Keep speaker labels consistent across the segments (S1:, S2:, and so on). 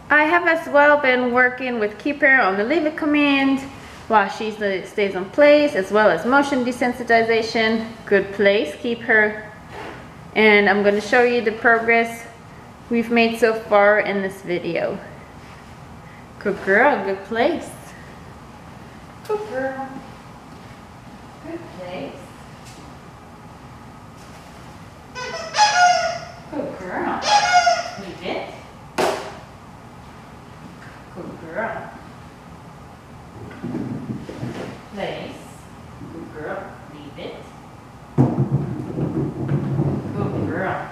S1: I have as well been working with Keep Her on the leave it command while she stays in place, as well as motion desensitization. Good place, Keep Her. And I'm going to show you the progress we've made so far in this video. Good girl, good place. Good girl. Good place. Good girl. Leave it. Good girl. Place. Good girl. Leave it. Good girl.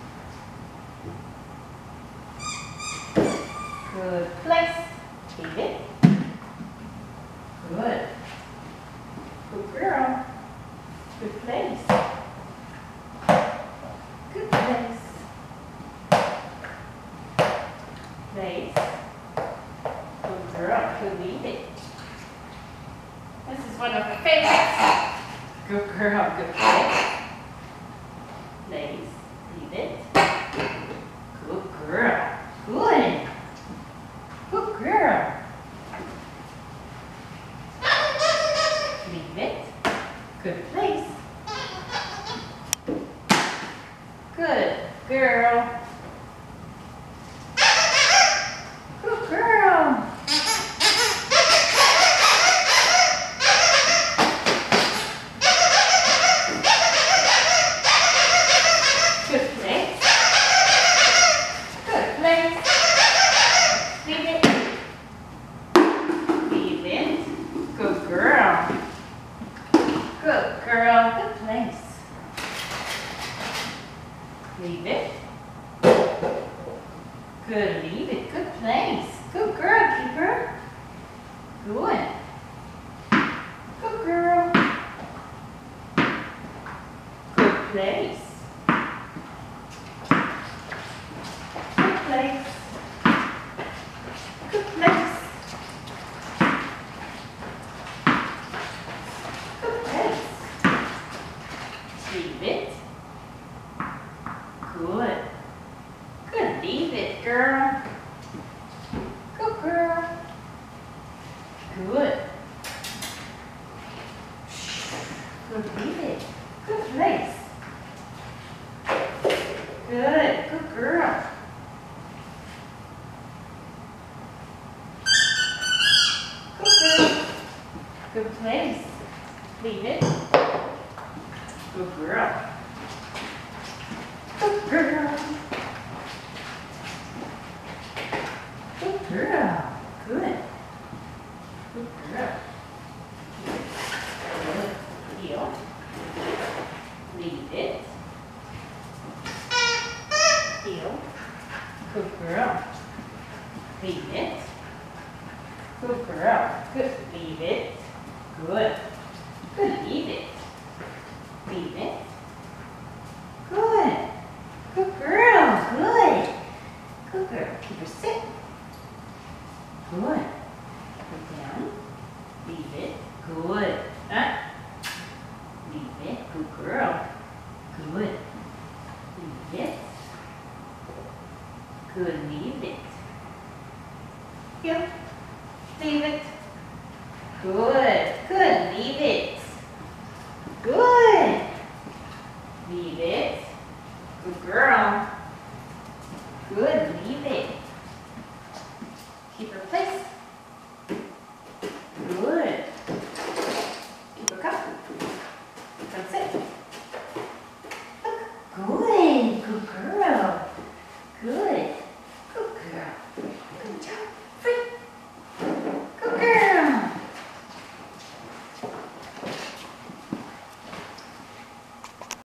S1: Good place. Leave it. Good. Good girl. Good place. Good place. Place. Good girl. Good, leave it. This is one of my favorites. Good girl. Good place. Place. Leave it. Good girl. Good. Good girl. Leave it. Good place. Good girl. Good girl. Good place. Good place. Leave it. Leave it. Good girl. Good girl. Good place. Leave it. Good, leave it. Good place. Good girl, Keep Her. Good. Good girl. Good place. Good place. Good place. Good place. Leave it. Good. Good, leave it, girl. Good girl. Good. Good, leave it. Good place. Good. Good girl. Good girl. Good place. Leave it. Good girl. Good girl. Good girl. Good. Good girl. Good. Heel. Leave it. Heel. Good girl. Leave it. Good girl. Good. Leave it. Good. Good. Leave it. Leave it. Good. Good girl. Good. Good girl. Keep her sit. Good. Put down. Leave it. Good. Leave it. Good girl. Good. Leave it. Good. Leave it. Yep. Leave it. Good.